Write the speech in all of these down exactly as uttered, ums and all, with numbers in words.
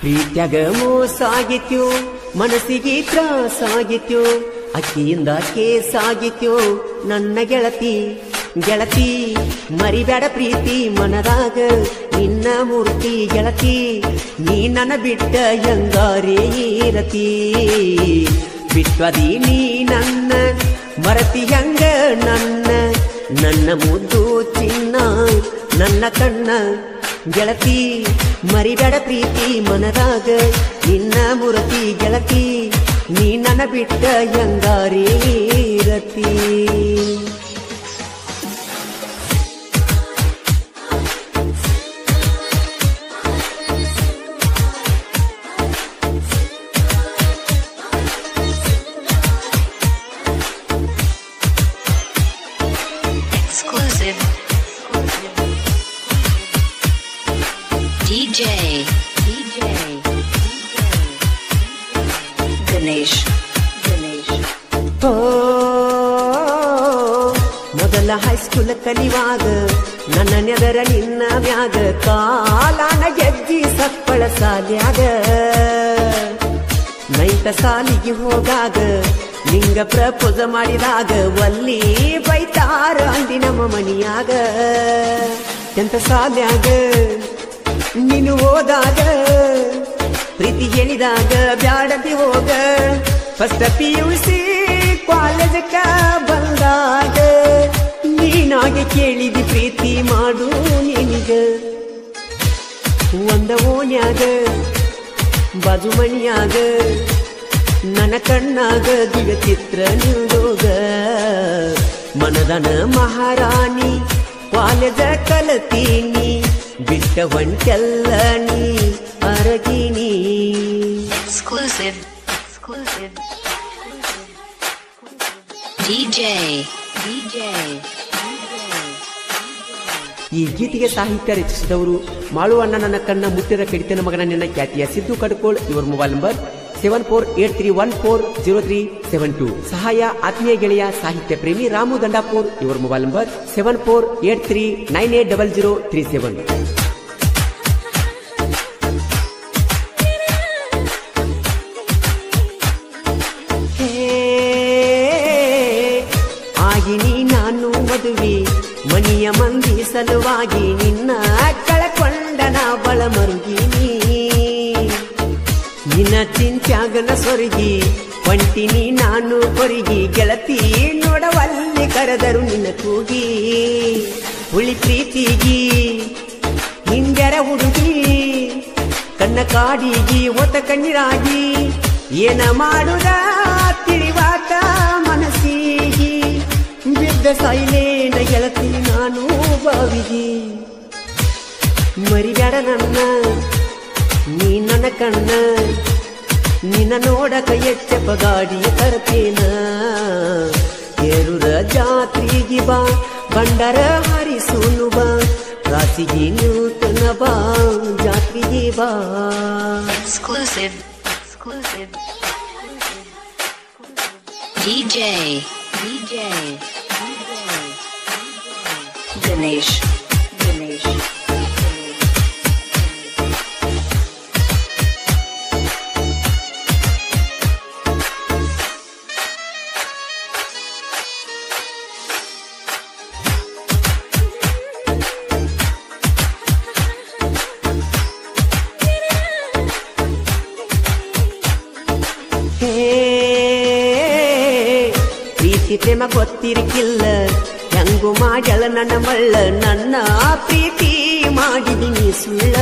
ಪ್ರೀತ್ಯಾಗ ಮೋಸ ಆಗಿತ್ಯೋ ಮನಸ್ಸಿಗೆ ತ್ರಾಸ ಆಗಿತ್ಯೋ ಅಕ್ಕಿಯಿಂದ ಕೇಸ್ ಆಗಿತ್ಯೋ ನನ್ನ ಗೆಳತಿ ಗೆಳತಿ ಮರಿಬೇಡ ಪ್ರೀತಿ ಮನದಾಗ ನಿನ್ನ ಮೂರ್ತಿ ಗೆಳತಿ ನೀ ನನ್ನ ಬಿಟ್ಟ ಹೆಂಗಾರೇ ಇರತಿ ಬಿಟ್ವದಿ ನೀ ನನ್ನ ಮರತಿ ಹೆಂಗ ನನ್ನ ನನ್ನ ಮುದ್ದು ಚಿನ್ನ ನನ್ನ ಕಣ್ಣ ಗೆಳತಿ ಮರಿಬೇಡ ಪ್ರೀತಿ ಮನದಾಗ ನಿನ್ನ ಮೂರ್ತಿ ಗೆಳತಿ ನೀ ನನ್ನ ಬಿಟ್ಟ ಹೆಂಗಾರೇ ಇರತಿ D J, D J, Ganesh, Ganesh. ಓ ಮೊದಲ ಹೈಸ್ಕೂಲ್ ಕಲಿವಾಗ ನನ್ನ ನೆದರ ನಿನ್ನ ಮ್ಯಾಗ ಕಾಲಾನ ಗೆಜ್ಜಿ ಸಪ್ಪಳ ಸಾಲ್ಯಾಗ ನೈತ ಸಾಲಿಗೆ ಹೋಗಾಗ ನಿಂಗ ಪ್ರಪೋಸ್ ಮಾಡಿದಾಗ ಒಲ್ಲಿ ಬೈತಾರ ಅಂದಿ ನಮ್ಮ ಮನಿಯಾಗ ಎಂತ ಸಾಲ್ಯಾಗ ನೀನು ಹೋದಾಗ ಪ್ರೀತಿ ಹೇಳಿದಾಗ ಬ್ಯಾಡದಿ ಹೋಗ ಫಸ್ಟ್ ಪಿ ಯು ಸಿ ಕಾಲೇಜಕ್ಕ ಬಂದಾಗ ನೀನಾಗೆ ಕೇಳಿದಿ ಪ್ರೀತಿ ಮಾಡು ನಿನಗ ಒಂದ ಓಣ್ಯಾಗ ಬಾಜು ಮನಿಯಾಗ ನನ್ನ ಕಣ್ಣಾಗ ದಿವ್ಯ ಚಿತ್ರ ನಿಲ್ದೋಗ ಮನದನ ಮಹಾರಾಣಿ ಕಾಲೇಜ ಕಲತೀನಿ ಬಿಟ್ಟ ಒಂಟೆಲ್ಲ ನೀ ಅರಗಿನಿ Exclusive, exclusive, D J, D J. ಈ ಗೀತೆಗೆ ಸಾಹಿತ್ಯ ರಚಿಸಿದವರು ಮಾಳುವಣ್ಣ ನನ್ನ ಕಣ್ಣ ಮುಟ್ಟಿದ ಕಡಿತನ ಮಗನ ನಿನ್ನ ಖ್ಯಾತಿಯ ಸಿದ್ದು ಕಡ್ಕೋಳ್. ಇವರ mobile number seven four eight three one four zero three seven two. ಸಹಾಯ ಆತ್ಮೀಯ ಗೆಳೆಯ ಸಾಹಿತ್ಯ ಪ್ರೇಮಿ ರಾಮು ದಂಡಾಪುರ್. ಇವರ mobile number seven four eight three nine eight double zero three seven. ಆಗಿನಿ ನಾನು ಮದುವೆ ಮನಿಯ ಮಂದಿ ಸಲುವಾಗಿ ನಿನ್ನ ಕಳಕೊಂಡ ನಾ ಬಳ ಮರುಗಿನಿ ನಿನ್ನ ಚಿಂತ್ಯಾಗನ ಸೊರಗಿ ಹೊಂಟಿನಿ ನಾನು ಕೊರಗಿ ಗೆಳತಿ ನೋಡವಲ್ಲಿ ಕರೆದರು ನಿನ್ನ ಕೂಗಿ ಹುಳಿ ಪ್ರೀತಿಗಿ ಹಿಂದೆರ ಹುಡುಗಿ ಕಣ್ಣ ಕಾಡಿಗಿ ಒತ್ತ ಕಣ್ಣೀರಾಗಿ ಏನ ಮಾಡುದ ತಿಳಿವಾತ ಮನಸ್ಸಿಗಿ ಬಿದ್ದ ಸೈಲೇನ ಗೆಳತಿ ನಾನು ಬಾವಿಗಿ ಮರಿಬೇಡ ನನ್ನ ನೀ ನನ್ನ ಕಣ್ಣ ನಿನ್ನ ನೋಡಕ ಎಚ್ಚಪ್ಪ ಗಾಡಿಯ ತರ್ತೇನ ಏರುರ ಜಾತ್ರೆಗೆ ಬಾ ಬಂಡರ ಹರಿಸೂನು ಬಾ ರಾಸಿಗೆ ನೂತನ ಬಾ ಜಾತ್ರೆಗೆ ಬಾ. Exclusive, exclusive, D J, D J, Ganesh, Ganesh. ಪ್ರೀತಿ ಪ್ರೇಮ ಗೊತ್ತಿರಕ್ಕಿಲ್ಲ ಹೆಂಗು ಮಾಡ್ಯಳ ನನ್ನ ಮಳ್ಳ ನನ್ನ ಪ್ರೀತಿ ಮಾಡಿದಿನಿ ಸುಳ್ಳ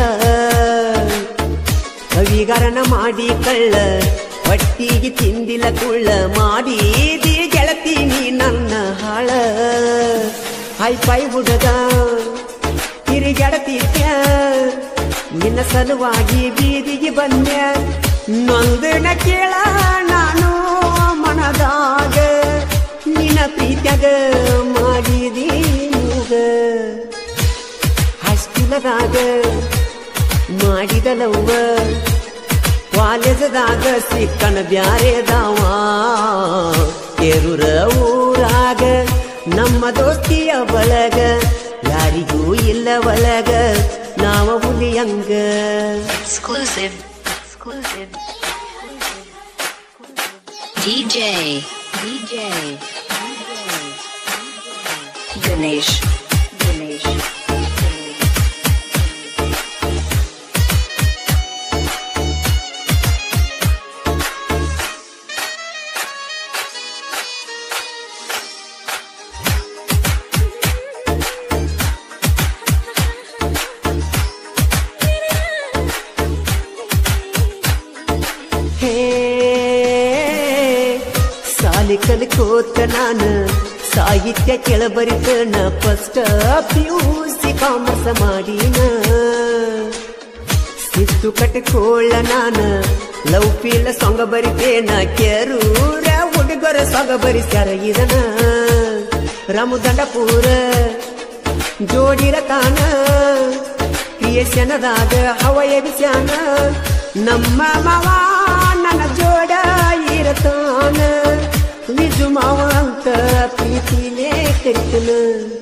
ಕವಿಗಾರನ ಮಾಡಿ ಕಳ್ಳ ಹೊಟ್ಟಿಗೆ ತಿಂದಿಲ್ಲ ಕುಳ್ಳ ಮಾಡಿದಿ ಗೆಳತಿ ನೀ ನನ್ನ ಹಾಳ ಹೈ ಪೈ ಹುಡುಗ ತಿರುಗೆಡತಿದ್ಯ ನಿನ್ನ ಸಲುವಾಗಿ ಬೀದಿಗೆ ಬಂದ್ಯ ನೊಂದನ ಕೇಳ ನಾನು ಮನದಾಗ ನಿನ್ನ ಪ್ರೀತ್ಯಾಗ ಮಾಡಿದಿ ಮೂಗ ಹೈಸ್ಕೂಲದಾಗ ಮಾಡಿದಲವ್ವ ಕಾಲೇಜದಾಗ ಸಿಕ್ಕನ ಬ್ಯಾರೆದಾವ ಏರೂರ ಊರಾಗ ನಮ್ಮ ದೋಸ್ತಿಯ ಬಳಗ ಯಾರಿಗೂ ಇಲ್ಲ ಒಳಗ ನಾವ ಹುಲಿಯಂಗ. Exclusive, exclusive, D J, D J, Dinesh, Dinesh. ಕಲ್ಕೋತ ನಾನ ಸಾಹಿತ್ಯ ಕೆಳಬರಿತನ ಫಸ್ಟ್ ಪಿಯುಸಿ ಕಾಮರ್ಸ್ ಮಾಡಿನ ಸಿದ್ದು ಕಟ್ಕೊಳ್ಳ ನಾನ ಲವ್ ಫೀಲ್ ಸಾಂಗ್ ಬರಿತೇನ ಕೆರೂರ ಹುಡುಗರ ಸಾಂಗ್ ಬರಿಸ್ಯಾರ ಇದನ ರಾಮದಂಡಪುರ ಜೋಡಿರ ತಾನ ಕ್ರಿಯೇಷನದಾಗ ಹವಯ ವಿಷಾನ ನಮ್ಮ ಮಾವ ನನ್ನ ಜೋಡ ಇರತಾನ ನಿಜ ಮಾವ ಅಂತ ಪ್ರೀತಿನೇ ಕರಿತನ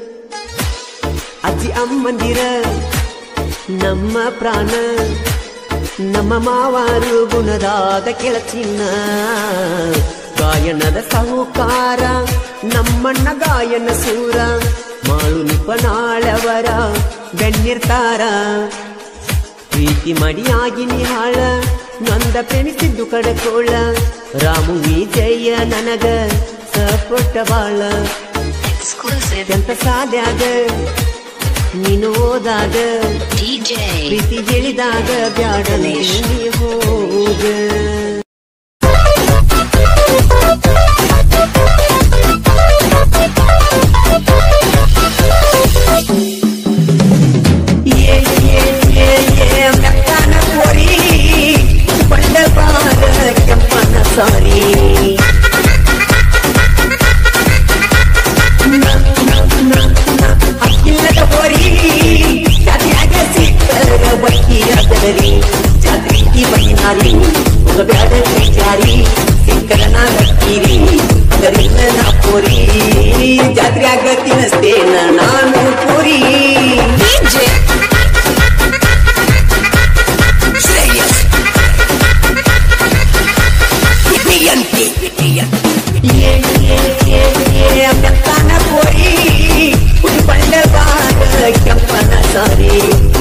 ಅಜ್ಜಿ ಅಮ್ಮಂದಿರ ನಮ್ಮ ಪ್ರಾಣ ನಮ್ಮ ಮಾವಾರು ಗುಣದಾಗ ಕೆಳಚಿನ್ನ ಗಾಯನದ ಸಾಹುಕಾರ ನಮ್ಮಣ್ಣ ಗಾಯನ ಸೂರ ಮಾಳು ನಿಪನಾಳವರ ಬೆನ್ನಿರ್ತಾರ ಪ್ರೀತಿ ಮಡಿಯಾಗಿ ನಿಹಾಳ ನೊಂದ ಪ್ರೇಮಿಸಿದ್ದು ಕಡಕೋಳ ರಾಮು ವಿಜಯ ನನಗ ಸಪೊಟ್ಟ ಬಾಳ ಎಂತ ಸಾಧ್ಯಾಗ ನೀನು ಓದಾಗ ಪ್ರೀತಿ ಹೇಳಿದಾಗ ಬ್ಯಾಡ ನೀ ಹೋಗ ಸಾರಿ ಅಕ್ಕಿಲ್ಲದ ಹೋರಿ ಜಾತಿಯಾಗ ಸಿಕ್ಕರ ಬಕ್ಕಿಯಾದರಿ ಜಾತ್ರೆಗೆ ಬೈನಾರಿ ಬ್ಯಾಡ ಜಾರಿ ಸಿಕ್ಕರ ನಾ ಹಕ್ಕಿರಿ ಅದರಿಂದ ನಾ ಪೋರಿ ಜಾತ್ರೆಯಾಗ ತಿನ್ನಿಸ್ತೇನ ನಾನು ಪೋರಿ ಕೆಂಪನ ಸಾರಿ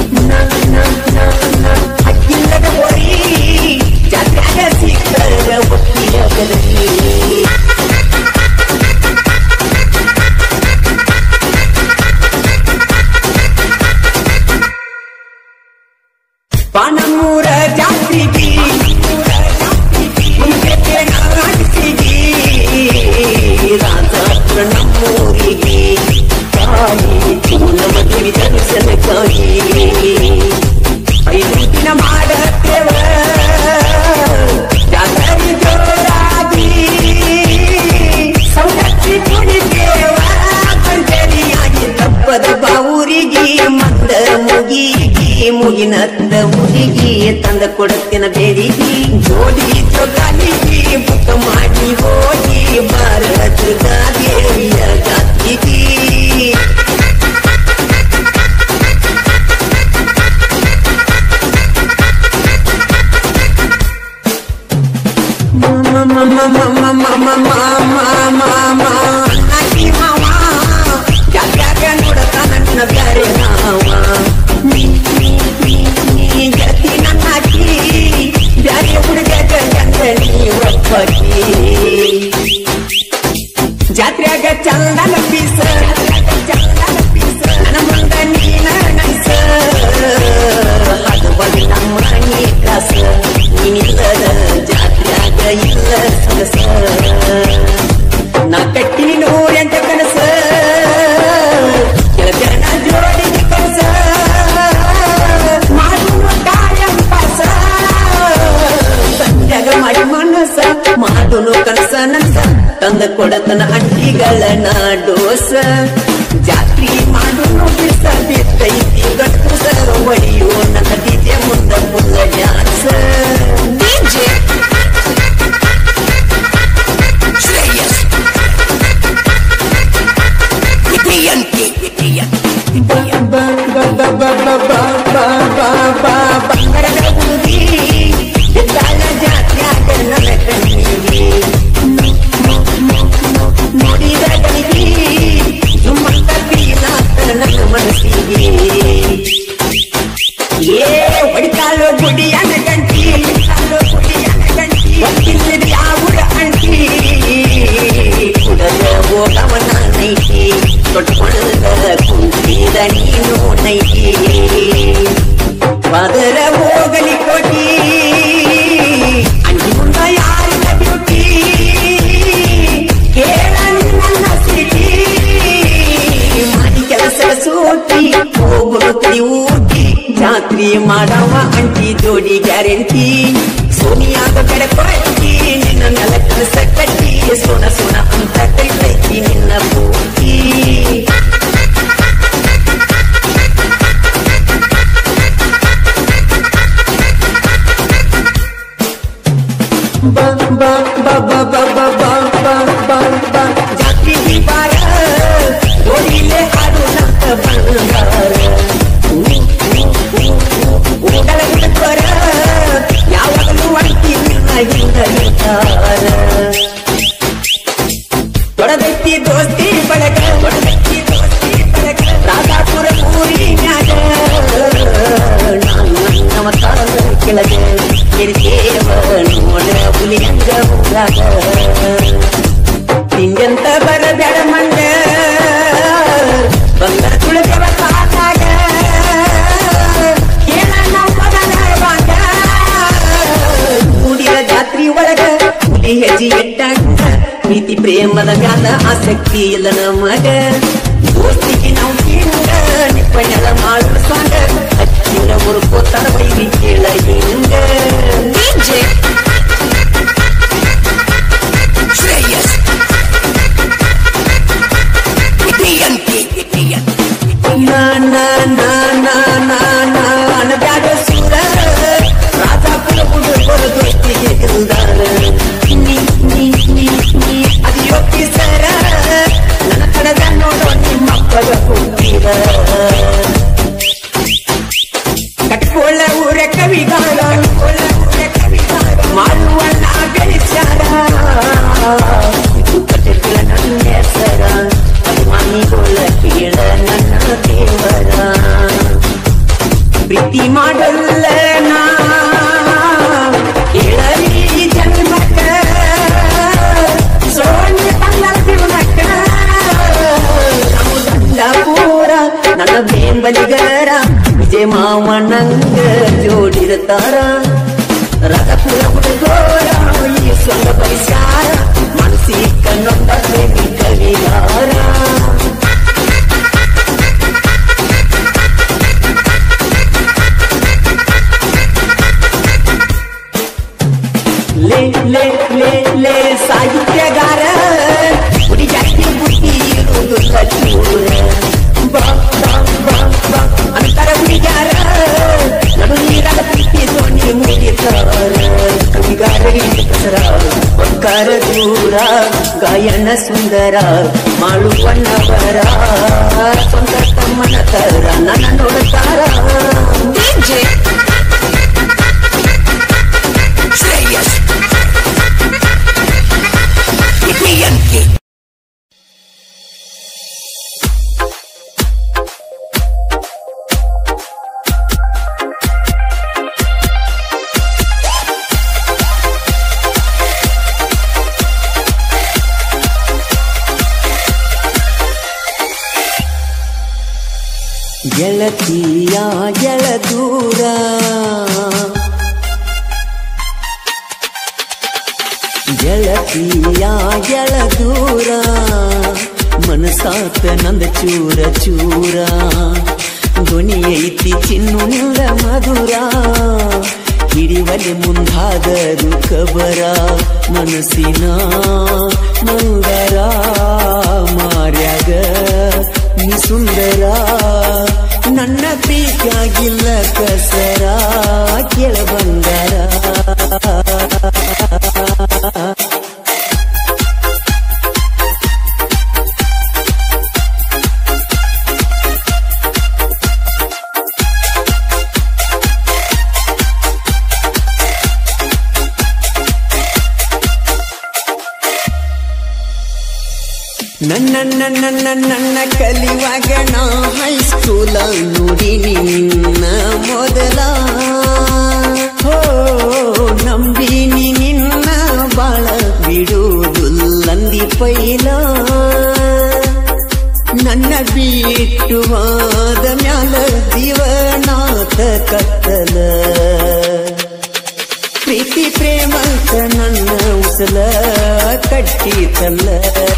ಅಕ್ಕಿಲ್ಲದ ಹೋರಿ ಜಾತ್ರೆಯಾಗ ಸಿಕ್ಕರ ಒಕ್ಕಿಯಾದರಿ ಪಾನಮೂರ ಜಾತ್ರೆಗೆ ರಾಜಾಪುರ ನಮ್ಮೂರಿಗೆ ಕಾಯಿ ನಮದೇವಿ ದರ್ಶನಕ್ಕಾಗಿ ಐದು ದಿನ ಮಾಡತ್ತೇವ ಜಾತ್ರೆ ಜೋರಾಗಿ ಸೌಕರ್ಯ ಕುಡಿದೇವ ಕಂಜರಿಯಾಗಿ ತಪ್ಪದ ಬಾವೂರಿಗೆ ಮಂದ ಮುಗಿಗಿ ಮುಗಿನತ್ತ ಮುಗಿಗಿ ತಂದ ಕೊಡುತ್ತೇನ ಬೇಡಿಗಿ ಜೋಡಿ ಜೋಗಾಲಿಗಿ ಬುಕ್ಕ ಮಾಡಿ ಹೋಗಿ ಭಾರತದ ದೇವಿಯ ಜಾತಿಗಿ ಜಾತ್ಯಾಗ ನೋಡತಾನ ನನ್ನ ಬ್ಯಾರೆ ನಾವ ಗತಿ ನನ್ನ ಹಾಕಿ ಬ್ಯಾರೆ ಹುಡುಗ ಗಂಡನಿ ಒಪ್ಪಕಿ ಜಾತ್ರೆಯಾಗ ಚಂದನ ಪೀಸ ನನ್ನ ಮುಂದ ನೀನ ನೈಸ ಅದು ಬಳಿ ನಮ್ಮ ನೀ ಕಾಸ ನೀನಿಲ್ಲದ ಜಾತ್ರೆಯಾಗ ಇಲ್ಲ ಸೊಗಸ ನಾ ಕಟ್ಟಿ ನೂರೆಂಟ ಕನಸ ಕೆಳಗನ ಜೋಡಿಗೆ ಕನಸ ಮಾಡುವ ಕಾಯಂ ಪಾಸ ಸಂಜಾಗ ಮಾಡಿ ಮನಸ ಮಾಡುನು ಕನಸ ನನ್ಸ ತಂದ ಕೊಡತನ ಅಡ್ಡಿಗಳ ನಾಡೋಸ ಜಾತ್ರಿ ಮಾಡುನು ಬಿಸ ಬಿತ್ತೈತಿ ಗಟ್ಟುಸ ಒಡೆಯೋ ನನ್ನ ಡಿಜೆ ಮುಂದ ಮುಲ್ಲ ಡ್ಯಾನ್ಸ ಡಿಜೆ ಬಂಗರದ ಹುಡುಗಿ ನೈಟಿ ಬದರ ಹೋಗಲಿ ಕೋಟಿ ಅಂಗಿ ಮುಂದ ಯಾರಿಗ ಬ್ಯೂಟಿ ಕೇಳ ನನ್ನ ಸಿಟಿ ಮಾಡಿ ಕೆಲಸ ಸೂಟಿ ಹೋಗುತ್ತಿ ಊಟಿ ಜಾತ್ರಿ ಮಾಡವ ಅಂಟಿ ಜೋಡಿ ಗ್ಯಾರಂಟಿ ಸೋನಿಯಾಗ ಕಡಕೊಟ್ಟಿ ನಿನ್ನ ನೆಲ ಕೆಲಸ ಕಟ್ಟಿ ಸೋನ ಸೋನ ಅಂತ ಕೈತೈತಿ ನಿನ್ನ ಪೂಟಿ ಬಾ ಬಾ ಬಾ ಬಾ ಬಾ ಬಾ ಬಾ ಬಾ ಬಾ ಜಾತ್ರಿ ಬಾರ ಓಡಿಲೆ ಹಾಡು ನಂತ ಬಂಗಾರ ಊಟಲ ಗುಡ್ಕರ ಯಾವಾಗಲೂ ಅಂಟಿ ನಿನ್ನ ಹಿಂದ ನಿಂತಾರ ತೊಡದೈತಿ ದೋಸ್ತಿ ಬಳಗ ತೊಡದೈತಿ ದೋಸ್ತಿ ಬಳಗ ರಾಧಾಪುರ ಊರಿ ಮ್ಯಾಗ ನಾನು ನಮ್ಮ ತಾಳ ಕೆಳಗೆ ಕೆರಿತೇವ ನೋಡ ಹುಲಿಯಂಗ ಊರಾಗ ತಿಂಜಂತ ಬರಬೇಡ ಮಂಡ ಬಂಗಾರ ತುಳಿದವ ಕಾಲಾಗ ಏನ ನಾವು ಮಗನ ಬಾಂಡ ಕೂಡಿದ ಜಾತ್ರಿ ಒಳಗ ಹುಲಿ ಹೆಜ್ಜೆ ಎಟ್ಟಂಗ ಪ್ರೀತಿ ಪ್ರೇಮದ ಮ್ಯಾಲ ಆಸಕ್ತಿ ಇಲ್ಲ ನಮಗ ದೋಸ್ತಿಗೆ ನಾವು ಹಿಂಗ ನಿಪ್ಪಣೆಲ್ಲ ಮಾಡುವ ಸಾಂಗ ಹಚ್ಚಿನ ಮುರುಕೋತಾರ ಬೈರಿ ಕೇಳ ಹಿಂಗ ಡಿಜೆ ಶ್ರೇಯಸ್ ನಾ ನಾ ನಾ ನಾ ನಾ ನಾ ಅನಬ್ಯಾಡ ಸೂರ ರಾಜಾಪುರ ಹುಡುಗರ ದೋಸ್ತಿಗೆ ಇಲ್ದಾರ ನೀ ನೀ ನೀ ನೀ ಅದಿಯೋಕಿ ಸರ ನನ್ನ ಕಡದ ನೋಡೋ ನಿಮ್ಮ ಅಪ್ಪಗ ಹೋಗ್ತೀರ ಕಟ್ಕೊಳ್ಳ ಊರ ಕವಿಗಾರ ಮಾಡುವ ನಾ ಬೆಳೆಸಾರ ಕಟ್ಟಿಲ್ಲ ನನ್ನ ಹೆಸರ ಅಭಿಮಾನಿಗಳ ಕೇಳ ನನ್ನ ದೇವರ ಪ್ರೀತಿ ಮಾಡಲ್ಲ ನಾ ಕೇಳಲಿ ಜನ್ಮಕ್ಕ ಸೋನ್ಯ ತನ್ನ ಜೀವನಕ್ಕ ನಮ್ಮ ಪೂರ ನನ್ನ ಬೆಂಬಲಿಗರ ವಿಜಯ ಮಾವ ನಂಗ ಜೋಡಿರ್ತಾರ ರಥಪುರ ಹುಡುಗೋರ ಈ ಸ್ವಂತ ಪರಿಸಾರ ಮನಸ್ಸಿ ಕನ್ನೊಂದ ಪ್ರೇಮಿ ಕವಿಗಾರ ಲೇ ಲೇ ಲೇ ಲೇ ಸಾಹಿತ್ಯಗಾರ ಹುಡಿ ಜಾಸ್ತಿ ಬುದ್ಧಿ ಇರುವುದು ಕಚೂರ ಬಾ ಬಾ ಬಾ ಬಾ ಅಂತರ ಹುಡುಗಾರ ನಡು ನೀರಾಗ ಪ್ರೀತಿ ದೋಣಿ ಮುಗಿತಾರ ಕವಿಗಾರರಿಗೆ ಕಸರ ಒಕ್ಕಾರ ದೂರ ಗಾಯನ ಸುಂದರ ಮಾಡುವಣ್ಣವರ ಸ್ವಂತ ತಮ್ಮನ ತರ ನನ್ನ ನೋಡುತ್ತಾರ ಡಿಜೆ ಶ್ರೇಯಸ್ ಇಟಿಯಂಕಿ ಗೆಳತಿಯ ಗೆಳದೂರ ಗೆಳತಿಯ ಗೆಳದೂರ ಮನಸಾತ ನಂದ ಚೂರ ಚೂರ ಧ್ವನಿ ಐತಿ ಚಿನ್ನು ನಿಲ್ಲ ಮಧುರ ಹಿಡಿವಲೆ ಮುಂದಾದರು ಕಬರ ಮನಸ್ಸಿನ ಮಂಗರ ಮಾರ್ಯಾಗ ನೀ ಸುಂದರ ನನ್ನ ಪ್ರೀತಿಯಾಗಿಲ್ಲ ಕಸರ ಕೇಳ ಬಂಗಾರ ನನ್ನ ನನ್ನ ನನ್ನ ಕಲಿಯುವಾಗ ನಾ ಹೈಸ್ಕೂಲ ನೋಡಿ ನಿನ್ನ ಮೊದಲ ಹೋ ನಂಬಿನಿ ನಿನ್ನ ಬಾಳ ಬಿಡುವುದಿಲ್ಲಂದಿ ಪೈಲ ನನ್ನ ಬಿ ಬಿಟ್ಟು ಹೋದ ಮ್ಯಾಲ ಜೀವನಾಥ ಕತ್ತಲ ಪ್ರೀತಿ ಪ್ರೇಮಂತ ನನ್ನ ಉಸಲ ಕಟ್ಟಿತಲ್ಲ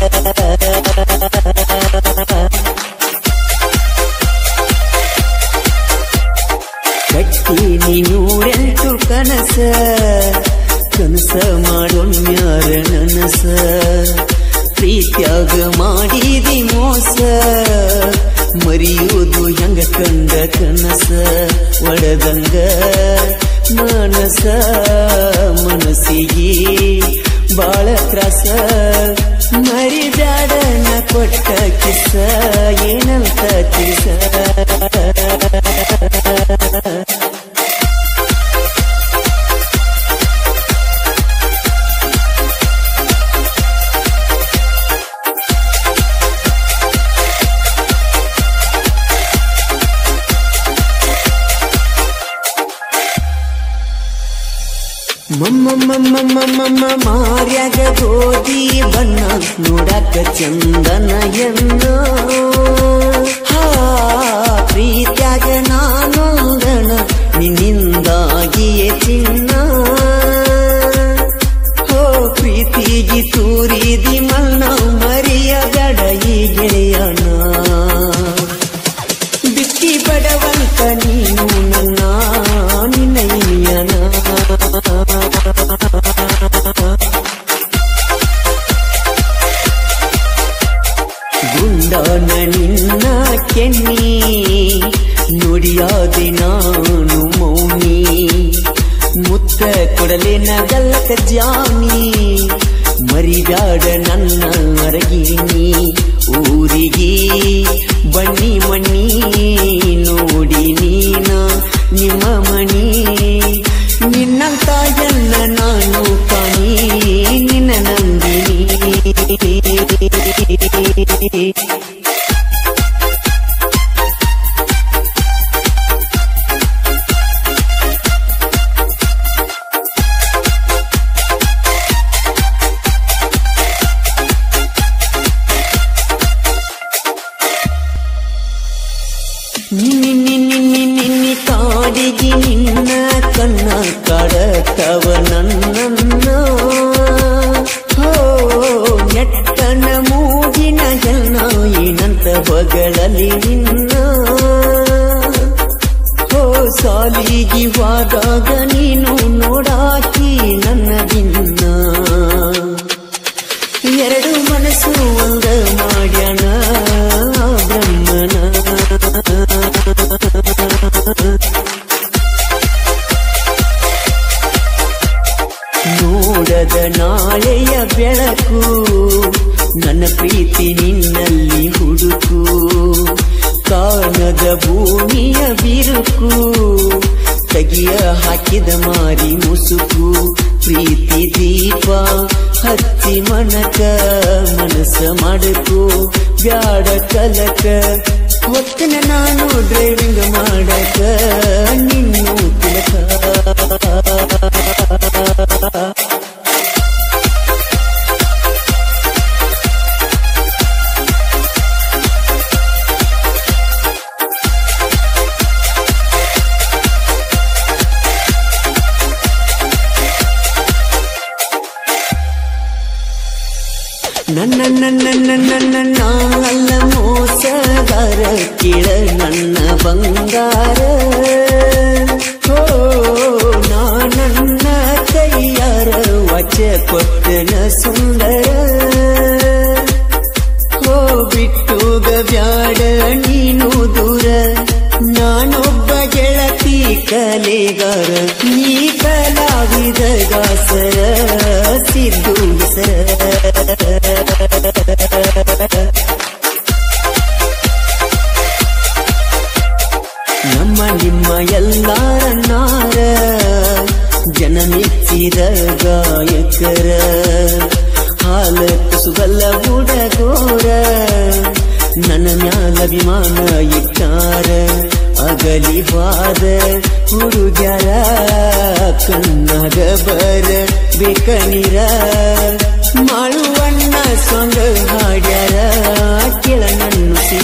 ಕಟ್ಟಿ ನೀನೂರೆಂಟು ಕನಸ ಕನಸ ಮಾಡೋಣ್ಯಾರ ನನಸ ಪ್ರೀತ್ಯಾಗ ಮಾಡಿದಿ ಮೋಸ ಮರಿಯುವುದು ಹೆಂಗ ಕಂಡ ಕನಸ ಒಡದಂಗ ಮನಸ ಮನಸ್ಸಿಗೆ ಬಾಳ ತ್ರಾಸ ಮರಿಬ್ಯಾಡ ನ ಕೊಟ್ಟ ಕಿಸ ಏನಂತ ತಿಳಿಸ ಮಮ್ಮ ಮಮ್ಮ ಮಮ್ಮ ಮಾರ್ಯಾಗ ಗೋಧಿ ಬಣ್ಣ ನೋಡಾಕ ಚಂದನ ಎನ್ನ ಹಾ ಪ್ರೀತ್ಯಾಗ ನಾನು ಗಣ ನಿನ್ನಿಂದಾಗಿಯೇ ಚಿನ್ನ ಹೋ ಪ್ರೀತಿಗಿ ತೂರಿದಿ ಮಣ್ಣ ಮರಿಯ ಗಡ ಈ ಗೆಳೆಯನ ಬಿಕ್ಕಿ ಬಡವಂತ ನೀನು ನನ್ನ ನಿನ್ನ ಇನಿಯನ ಗುಂಡನ ನಿನ್ನ ಕೆನ್ನಿ ನುಡಿಯಾದೆ ನಾನು ಮೌನಿ ಮುತ್ತ ಕೊಡಲೆ ನಗಲ್ಲಕ ಜಾನಿ ಮರಿಬ್ಯಾಡ ನನ್ನ ಅರಗಿನಿ ಊರಿಗೆ ಬನ್ನಿ ಮಣ್ಣಿ ನೋಡಿ ನೀನ ನಿಮ್ಮ ಮಣಿ ನಿನ್ನಂತ ಎಲ್ಲ ನಾನು ಕಾಣಿ ನಿನ್ನ ನಂದಿನಿ ನಿನ್ನಿ ನಿನ್ನಿ ನಿನ್ನಿ ಕಾಡಿಗೆ ನಿನ್ನ ಕಣ್ಣ ಕಾಡತವ ನನ್ನ ಹೋ ನೆಟ್ಟನ ಮೂಗಿನ ಜನ ಏನಂತ ಹೊಗಳಲಿ ನಿನ್ನ ಹೋ ಸಾಲಿಗೆ ಹೋದಾಗ ನೀನು ನೋಡಾಕಿ ನನ್ನ ದಿನ್ನ ಎರಡು ಮನಸ್ಸು ಒಂದ ಮಾಡ್ಯಾನ ಬ್ರಹ್ಮನ ನೋಡದ ನಾಳೆಯ ಬೆಳಕು ನನ್ನ ಪ್ರೀತಿ ನಿನ್ನಲ್ಲಿ ಹುಡುಕು ಕಾಣದ ಭೂಮಿಯ ಬಿರುಕು ತಗಿಯ ಹಾಕಿದ ಮಾರಿ ಮುಸುಕು ಪ್ರೀತಿ ದೀಪ ಹತ್ತಿ ಮನಕ ಮನಸ್ಸ ಮಾಡಕು ಬ್ಯಾಡ ಕಲಕ ಒತ್ತನ ನಾನು ಡ್ರೈವಿಂಗ್ ಮಾಡಕ ನಿನ್ನು ತಿಲಕ ನನ್ನ ನನ್ನ ನನ್ನ ನಾನಲ್ಲ ಮೋಸಗಾರ ಕೇಳ ನನ್ನ ಬಂಗಾರ ಹೋ ನಾ ನನ್ನ ಕೈಯಾರ ವಚ ಕೊಟ್ಟನ ಸುಂದರ ಹೋ ಬಿಟ್ಟುಗ ಬ್ಯಾಡ ನೀನು ದೂರ ನಾನೊಬ್ಬ ಗೆಳತಿ ಕಲೆಗಾರ ನೀ ಕಲಾವಿದ ಗಾಸರ ಸಿದ್ದು ನಮ್ಮ ನಿಮ್ಮ ಎಲ್ಲಾರ ನಾರ ಜನ ಮೆಚ್ಚಿದ ಗಾಯಕರ ಹಾಲ ಕುಸುಗಲ್ಲ ಹುಡಗೋರ ನನ್ನ ಮ್ಯಾಲ ಅಭಿಮಾನ ಇಟ್ಟಾರ ಅಗ ಬಲಿ ಹೋದ ಹುಡುಗ್ಯಾರ ಕಣ್ಣಾಗ ಬರ ಬೇಕನೀರ ಮಾಳುವಣ್ಣ ಸೊಂಗ ಹಾಡ್ಯಾರ ಕೆಳ ನನ್ನುಸಿರ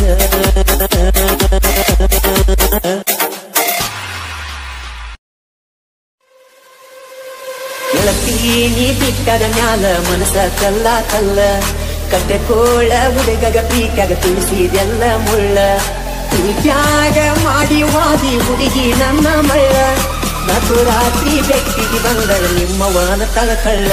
ಗೆಳತೀನಿ ಬಿಟ್ಟದ ಮ್ಯಾಲ ಮನಸ ಕಲ್ಲ ಕಲ್ಲ ಕಟ್ಟೆ ಕೋಳ ಹುಡುಗಗ ಪೀಕಾಗ ತುಳಿಸಿದೆಲ್ಲ ಮುಳ್ಳ ತ್ಯಾಗ ಮಾಡಿ ವಾದಿ ಹುಡುಗಿ ನನ್ನ ಮಳ್ಳ ನಟು ರಾತ್ರಿ ಬೆಟ್ಟಿಗೆ ಬಂದಳ ನಿಮ್ಮವನ ತಳಕಳ್ಳ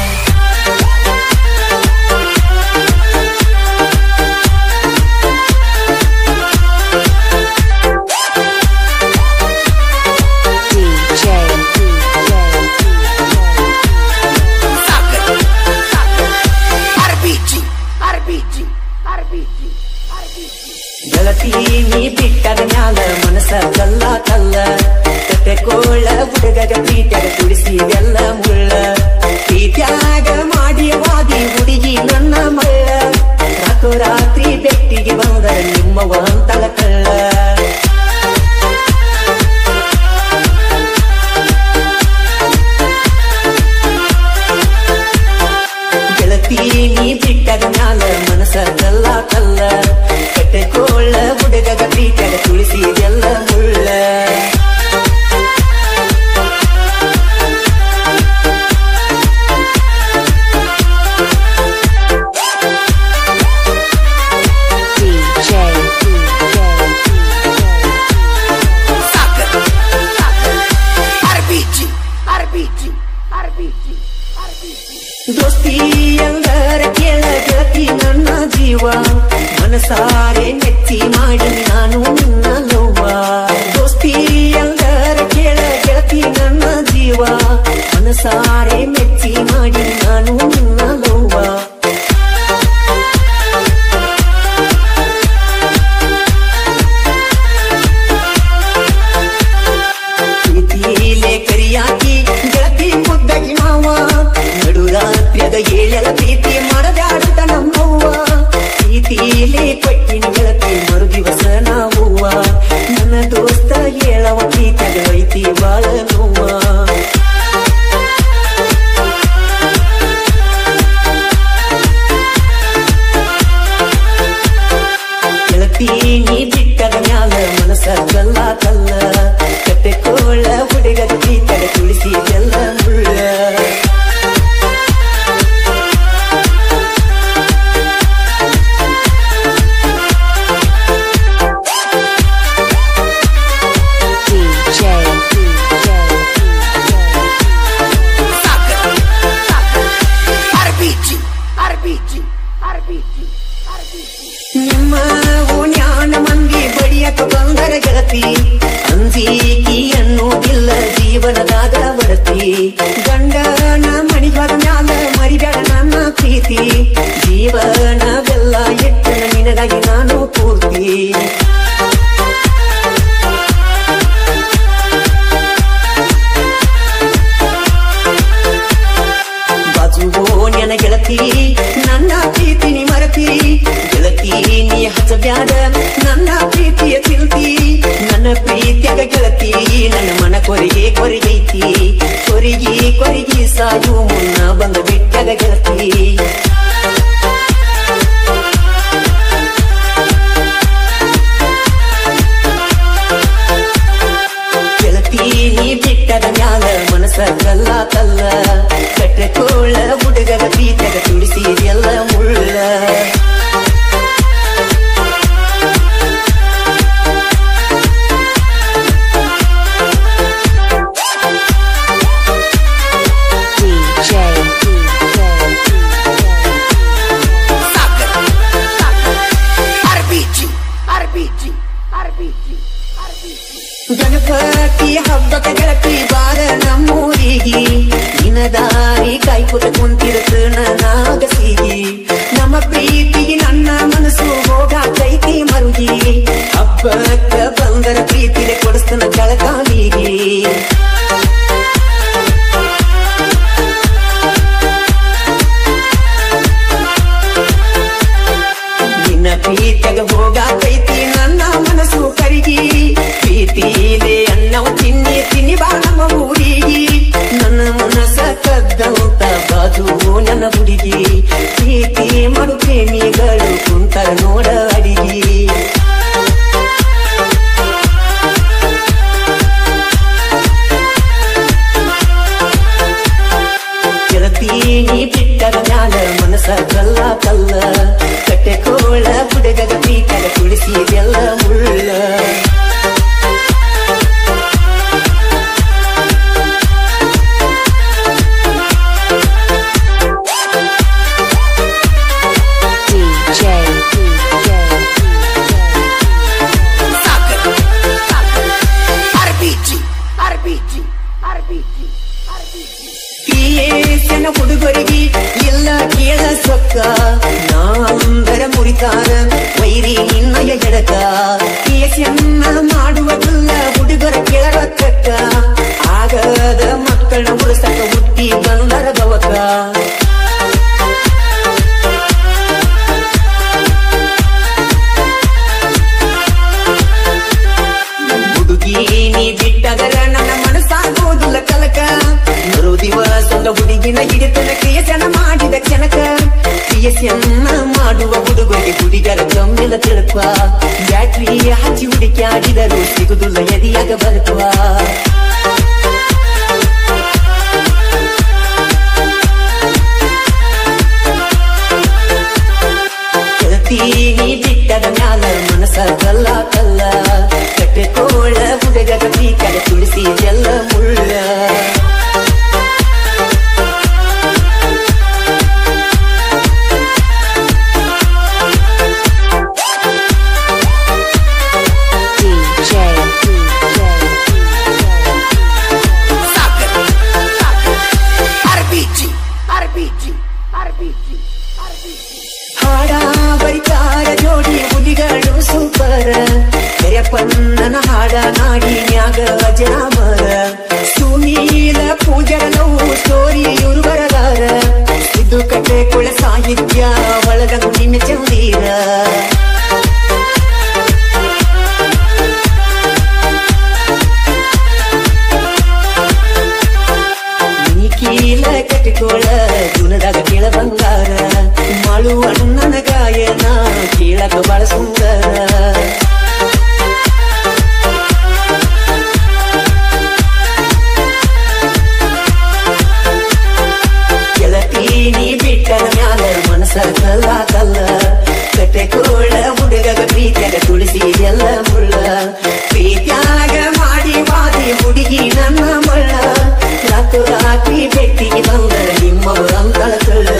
ಗೆಳತೀನಿ ಬಿಟ್ಟದ ಮ್ಯಾಲ ಮನಸ ಕಲ್ಲ ಕಲ್ಲ ಕಟ್ಟೆ ಕೋಳ ಹುಡುಗಗ ಪೀಟ್ಯಾಗ ತುಳಿಸಿದೆಲ್ಲ ಮುಳ್ಳ ತ್ಯಾಗ ಮಾಡಿ ವಾದಿ ಹುಡುಗಿ ನನ್ನ ಮಳ್ಳ ರಾತ್ರೋ ರಾತ್ರಿ ಬೆಟ್ಟಿಗೆ ಬಂದಳ ನಿಮ್ಮವ ಅಂತಳ ಕಳ್ಳ ಗೆಳತೀನಿ ಬಿಟ್ಟದ ಮ್ಯಾಲ ಮನಸ ಕಲ್ಲ ಕಲ್ಲ ಕಟ್ಟೆ ಕೋಳ ಹುಡುಗಗ ಪೀಟ್ಯಾಗ ತುಳಿಸಿದೆಲ್ಲ ಮುಳ್ಳ ದೋಸ್ತಿ ಎಂದರ ಕೇಳ ಗೆಳತಿ ನನ್ನ ಜೀವ ಮನಸಾರೆ ಮೆಚ್ಚಿ ಮಾಡಿ ನಾನು ನಿನ್ನ ಲವ್ವ ದೋಸ್ತಿ ಎಂದರ ಕೇಳ ಗೆಳತಿ ನನ್ನ ಜೀವ ಮನಸಾರೆ ಮೆಚ್ಚಿ ಮಾಡಿ ನಾನು ನಿನ್ನ ಲವ್ವ ಪ್ರೀತಿಲೇ ಕರಿಯಾಕಿ ಗೆಳತಿ ಮುದ್ದಗಿ ಮಾವ ನಡು ರಾತ್ರಿಯದ ಏಳೆಲ್ಲ ಪ್ರೀತಿ ಮಾಡದಾಡುತ್ತ ನಮ್ಮವ್ವ ಪ್ರೀತಿಲೇ ಕೊಟ್ಟಿನ ಗೆಳತಿ ಮರು ದಿವಸ ನಾವುವ ನನ್ನ ದೋಸ್ತ ಹೇಳವ ಪ್ರೀತಿಯಾಗ ಐತಿ ಬಾಳ ನೋವ ಗೆಳತೀನಿ ಬಿಟ್ಟದ ಮ್ಯಾಲ ಮನಸ ಕಲ್ಲ ಕಲ್ಲ ಕಟ್ಟೆ ಕೋಳ ಹುಡುಗದ ಪ್ರೀತಿಯಾಗ ತುಳಿಸಿದೆಲ್ಲ ಮುಳ್ಳ ನಿಮ್ಮ ಓಣ್ಯಾನ ಮಂದಿ ಬಡಿಯಕ ಬಂದರ ಗೆಳತಿ ಅಂಜಿಕಿ ಅನ್ನೋದಿಲ್ಲ ಜೀವನದಾಗ ಬರತಿ ಗಂಡನ ಮಣಿಗಳ ಮ್ಯಾಲ ಮರಿಬೇಡ ನನ್ನ ಪ್ರೀತಿ ಜೀವನವೆಲ್ಲ ಎಟ್ಟನ ನಿನಗಾಗಿ ನಾನು ಪೂರ್ತಿ ಬಾಜುಗೋಣ್ಯನ ಗೆಳತಿ ನನ್ನ ಪ್ರೀತಿ ನೀ ಮರತಿ ಗೆಳತಿ ನೀ ಹಚ್ಚಬ್ಯಾಡ ನನ್ನ ಪ್ರೀತಿಯ ತಿಳ್ತಿ ನನ್ನ ಪ್ರೀತಿಯಾಗ ಗೆಳತಿ ನನ್ನ ಮನ ಕೊರಿಗೆ ಕೊರಿಗೈತಿ ಕೊರಿಗಿ ಕೊರಿಗಿ ಸಾಯು ಮುನ್ನ ಬಂದ ಬಿಟ್ಟಾಗ ಗೆಳತಿ ಗೆಳತೀನಿ ಬಿಟ್ಟದ ಮ್ಯಾಲ ಮನಸ ಕಲ್ಲ ಕಲ್ಲ ಕಟ್ಟೆ ಕೋಳ ಹುಡುಗಗ ಪ್ರೀತಿಯಾಗ ತುಳಿಸಿದೆಲ್ಲ ಮುಳ್ಳ ಗಣಪತಿ ಹಬ್ಬಕ ಗೆಳತಿ ಬಾರ ನಮ್ಮೂರಿಗೆ ನಿನ ದಾರಿ ಕಾಯ್ಕೊತ ಕುಂತಿರತ ನಾಗಸಿಗಿ ನಮ್ಮ ಪ್ರೀತಿಗೆ ನನ್ನ ಮನಸ್ಸು ಹೋಗಾಕೈತಿ ಮರುಗಿ ಹಬ್ಬಕ್ಕ ಬಂದರ ಪ್ರೀತಿಲೆ ಕೊಡಿಸ್ತನ ಕಳಕಾಲಿಗೆ ನಿನ್ನ ಪ್ರೀತಿಯಾಗ ಹೋಗಾಕೈತಿ ನನ್ನ ಮನಸ್ಸು ಕರಿಗಿ ಪ್ರೀತಿ ಹುಡುಗಿನ ಹಿಡಿತನ ಕ್ರಿಯಸನ ಮಾಡಿದ ಕ್ಷಣಕ ಕ್ರಿಯಸನ್ನ ಮಾಡುವ ಹುಡುಗರಿಗೆ ಹುಡುಗರ ಜಮ್ಮಿಲ ತಿಳುಕ ಬ್ಯಾಟ್ರಿ ಹಚ್ಚಿ ಹುಡುಕಿ ಆಡಿದರು ಸಿಗುದಿಲ್ಲ ಎದಿಯಾಗ ಬರುಕುವ ನೀ ಬಿಟ್ಟದ ಮ್ಯಾಲ ಮನಸ ಕಲ್ಲ ಕಲ್ಲ ಕಟ್ಟಕೋಳ ಹುಡುಗರ ಬೀಕರ ತುಳಸಿ ಎಲ್ಲ ಮುಳ್ಳ ಪನ್ನನ ಹಾಡ ನಾಡಿನ್ಯಾಗ ಅಜರಾಮರ ಸುನೀಲ ಪೂಜರ ನೋವು ಸ್ಟೋರಿ ಇವರು ಬರದಾರ ಇದು ಕಟ್ಟೆ ಕುಳ ಸಾಹಿತ್ಯ ಒಳಗ ನಿನ್ನ ಚಂದೀರ ನೀ ಕೀಲ ಕಟ್ಟಿಕೋಳ ಜುನದಾಗ ಕೇಳ ಬಂಗಾರ ಮಾಳು ಅಣ್ಣನ ಗಾಯನ ಕೇಳಕ ಬಾಳ ಸುಂದರ ಕಲ್ಲ ಕಲ್ಲ ಕಟ್ಟೆ ಕೋಳ ಹುಡುಗಗ ಪ್ರೀತಿಯಾಗ ತುಳಸಿ ಎಲ್ಲ ಮುಳ್ಳ ಪ್ರೀತಿಯಾಗ ಮಾಡಿ ವಾದಿ ಹುಡುಗಿ ನನ್ನ ಮಳ್ಳ ರಾತು ರಾತ್ರಿ ಬೆಟ್ಟಿಗೆ ಬಂದ ನಿಮ್ಮವರಂತಳ ಕಳ್ಳ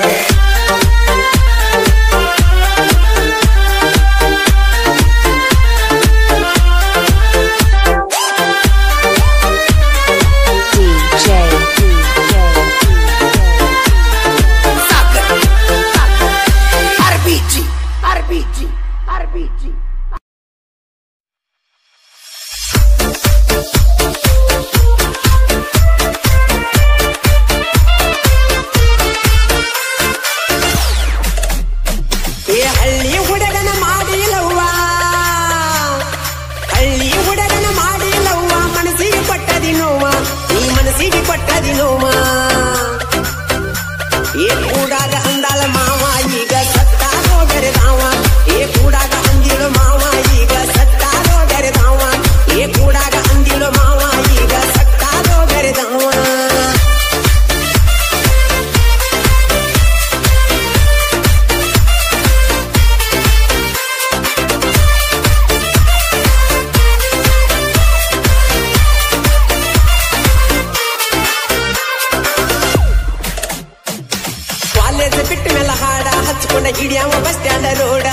ಹಿಡಿಯವ ಬಸ್ ಸ್ಟ್ಯಾಂಡ್ ರೋಡ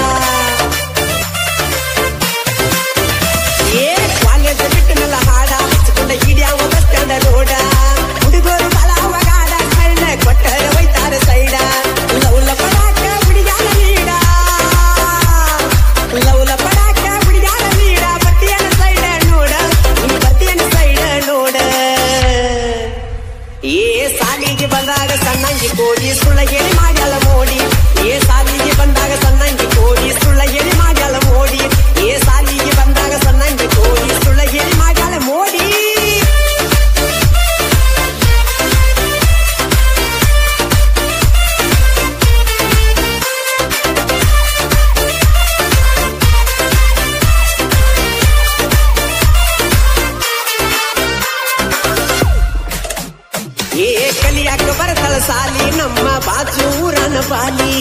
ಏ ಕಾಲೇಜ್ ಬಿಟ್ಟನಲ್ಲ ಹಾಡ ಹಚ್ಕೊಂಡ ಹಿಡಿಯವ ಬಸ್ ಸ್ಟ್ಯಾಂಡ್ ರೋಡ ಹುಡುಗರು ಬಲವಗಾಡ ಕಳ್ಳ ಕೊಟ್ಟರ ಒಯ್ತಾರ ಸೈಡ ಲೌಲ ಪಡಾಕ ಹುಡುಗಾಲ ನೀಡ ಲೌಲ ಪಡಾಕ ಹುಡುಗಾಲ ನೀಡ ಬತ್ತಿಯನ ಸೈಡ ನೋಡ ಈ ಬತ್ತಿಯನ ಸೈಡ ನೋಡ ಏ ಸಾಲಿಗೆ ಬಂದಾಗ ಸಣ್ಣಂಗಿ ಕೋಡಿ ಸುಳ್ಳ ಹೇಳಿ ಮಾಡ್ಯಾಳ ಮೋಡಿ ಏ ಸಾಲಿಗೆ ಬಂದಾಗ ಸಣ್ಣಂಗಿ ಕೋಡಿ ಸುಳ್ಳ ಹೇಳಿ ಮಾಡ್ಯಾಳ ಮೋಡಿ ಏ ಸಾಲಿಗೆ ಬಂದಾಗ ಸಣ್ಣಂಗಿ ಕೋಡಿ ಸುಳ್ಳ ಹೇಳಿ ಮಾಡ್ಯಾಳ ಮೋಡಿ ಏ ಕಲಿಯಾಕ ಬರತಳ ಸಾಲಿ ನಮ್ಮ ಬಾಜೂರನ ಬಾಲಿ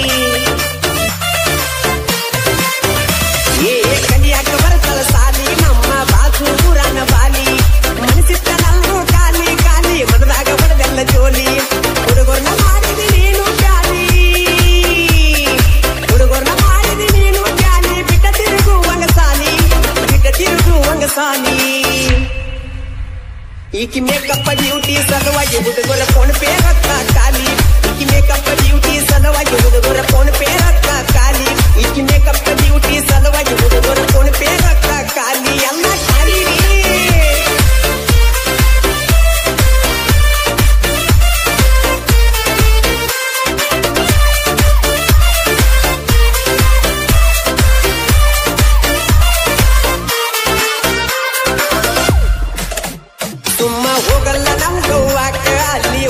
ಏ ಕಲಿಯಾಕ ಬರತಳ ಸಾಲಿ ನಮ್ಮ ಬಾಜೂರನ ಬಾಲಿ ಮನಸ್ಸಿತ್ತ ನಲ್ಲು ಕಾಲಿ ಕಾಲಿ ಮನದಾಗ ಬಡದೆಲ್ಲ ಜೋಲಿ ಹುಡುಗರ್ನ ಮಾಡಿದಿ ನೀನು ಜಾಲಿ ಹುಡುಗರ್ನ ಮಾಡಿದಿ ನೀನು ಜಾಲಿ ಬಿಟ್ಟ ತಿರುಗುವಂಗ ಸಾಲಿ ಬಿಟ್ಟ ತಿರುಗುವಂಗ ಸಾಲಿ ಈಕಿ ಮೇಕಪ್ ಡ್ಯೂಟಿ ಸಲುವಾಗಿ ಹುಡುಗರ ಫೋನ್ ಪೇ ರೊಕ್ಕ ಖಾಲಿ ಈಕಿ ಮೇಕಪ್ ಡ್ಯೂಟಿ ಸಲುವಾಗಿ ಹುಡುಗರ ಫೋನ್ ಪೇ ರೊಕ್ಕ ಖಾಲಿ ಈಕಿ ಮೇಕಪ್ ಡ್ಯೂಟಿ ಸಲುವಾಗಿ ಹುಡುಗರ ಫೋನ್ ಪೇ ರೊಕ್ಕ ಖಾಲಿ ಎಲ್ಲ ಖಾಲಿ ಸುಮ್ಮ ಹೋಗಲ್ಲ ನಮ್ ಗೋವಾಕ ಅಲ್ಲಿ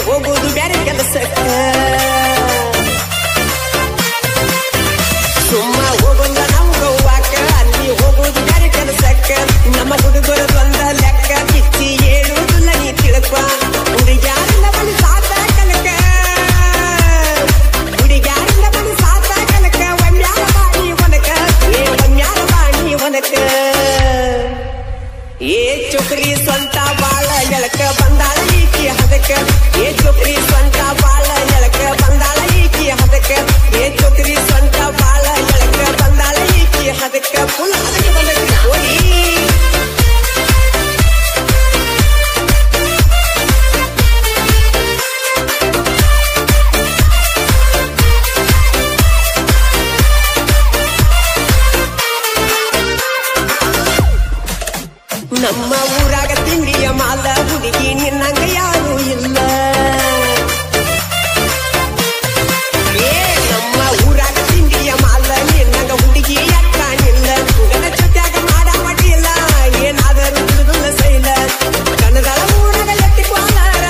ಏ ಚುಕ್ರಿ ಸ್ವಂತ ಬಾಳ ಎಳಕ ಬಂದಾಳ ಈಕಿ ಹದಕ ಏ ಚುಕ್ರಿ ಸ್ವಂತ ಬಾಳ ಎಳಕ ಬಂದಾಳ ಈಕಿ ಹದಕ ಏ ಚುಕ್ರಿ ಸ್ವಂತ ಬಾಳ ಎಳಕ ಬಂದಾಳ ಈಕಿ ಹದಕ ಫುಲ್ ಹದಕ ಬಂದೈತಿ ಹೋಗಿ ನಮ್ಮ ಊರಾಗ ತಿಂಡಿಯ ಮಾಲ ಹುಡುಗಿ ನಿನ್ನಂಗ ಯಾರು ಇಲ್ಲ ಏ ನಮ್ಮ ಊರಾಗ ತಿಂಡಿಯ ಮಾಲ ನಿನ್ನಂಗ ಹುಡುಗಿ ಅಕ್ಕಾನಿಲ್ಲ ಗನ ಜೊತ್ಯಾಗ ಮಾಡ ಮಡಿಲ್ಲ ಏನಾದರೂ ದುಡ್ದುಲ್ಲ ಸೈಲ ಕನ್ನಡದ ಊರಾಗ ಎತ್ತಿ ಕ್ವಾಲರ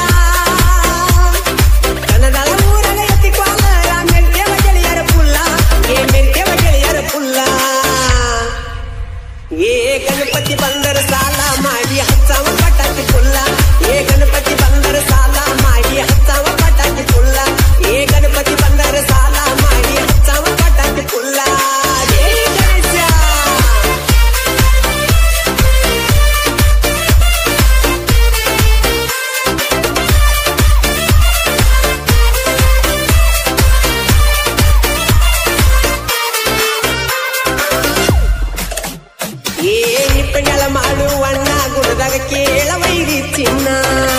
ಕನ್ನಡದ ಊರಾಗ ಎತ್ತಿ ಕ್ವಾಲರ ಮೆಲ್ತೇವ ಗೆಳೆಯರ ಪುಲ್ಲ ಏ ಮೆಲ್ತೇವ ಗೆಳೆಯರ ಪುಲ್ಲ ಏ ಗಣಪತಿ ಬಂದರ ಸಾಲ ಮಾಡಿ ಹತ್ತಾವ ಪಟಾಕಿ ಫುಲ್ಲ ಏ ಗಣಪತಿ ಬಂದರ ಸಾಲ ಮಾಡಿ ಹತ್ತಾವ ಪಟಾಕಿ ಫುಲ್ಲ ಏ ಗಣಪತಿ ಬಂದರ ಸಾಲ ಮಾಡಿ ಹತ್ತಾವ ಪಟಾಕಿ ಫುಲ್ಲ ಜೈ ಗಣೇಶ ಏ ನಿಪ್ಪಣೆಳ ಮಾಡುವಣ್ಣ ಗುಣದಾಗ ಕೇಳವೈರಿ ಚಿನ್ನ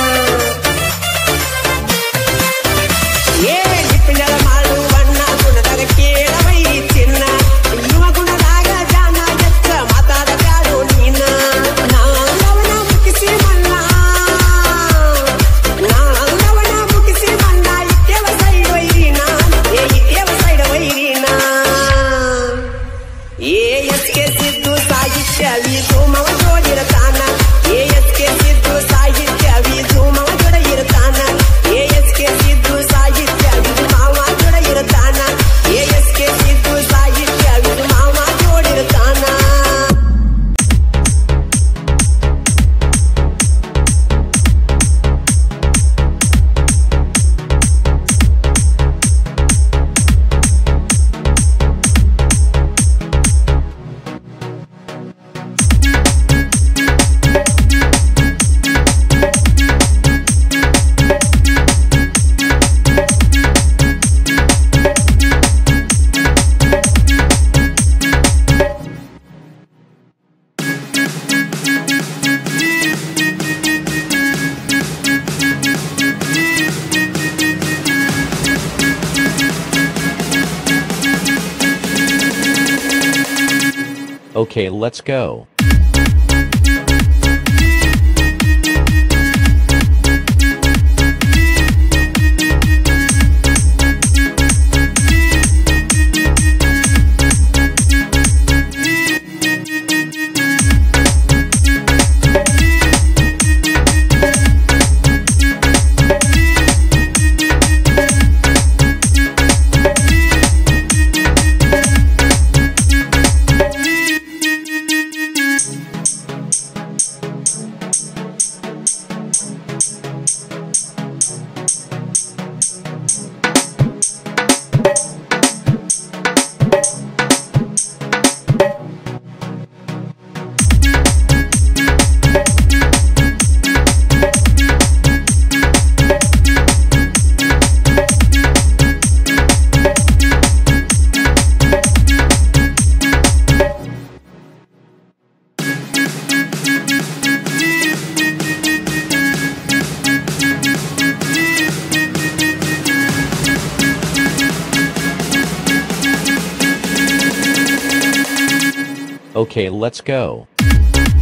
ಏ ನಿಪ್ಪಣೆಳ ಮಾಡುವಣ್ಣ ಗುಣದಾಗ ಕೇಳವೈರಿ ಚಿನ್ನ ಇವ ಗುಣದಾಗ ಜಾನ ಎತ್ತ ಮಾತಾಡ ಬ್ಯಾಡೋ ನೀನ ನಾನವನ ಮುಗಿಸಿ ಮಣ್ಣ ನಾನವನ ಮುಗಿಸಿ ಮಣ್ಣ ಇದ್ದೇವ ಸೈಡ್ ವೈರಿನ ಏ ಇದ್ದೇವ ಸೈಡ್ ವೈರಿನ ಏ ಎಸ್ ಕೆ ಸಿದ್ದು ಸಾಹಿತ್ಯ ವೀಸು ಮವ ಜೋಡಿರತಾನ ಏ ಎಸ್ ಕೆ ಸಿದ್ದು ಸಾಹಿತ್ಯ ವೀಸು ಮವ ಜೋಡ ಇರತಾನ ಏ ಎಸ್ ಕೆ ಸಿದ್ದು ಸಾಹಿತ್ಯ ವೀಸು ಮಾವ ಜೋಡ ಇರತಾನ ಏ ಎಸ್ ಕೆ ಸಿದ್ದು ಸಾಹಿತ್ಯ ವೀಸು ಮಾವ ಜೋಡಿರತಾನ Okay, let's go. Okay, let's go.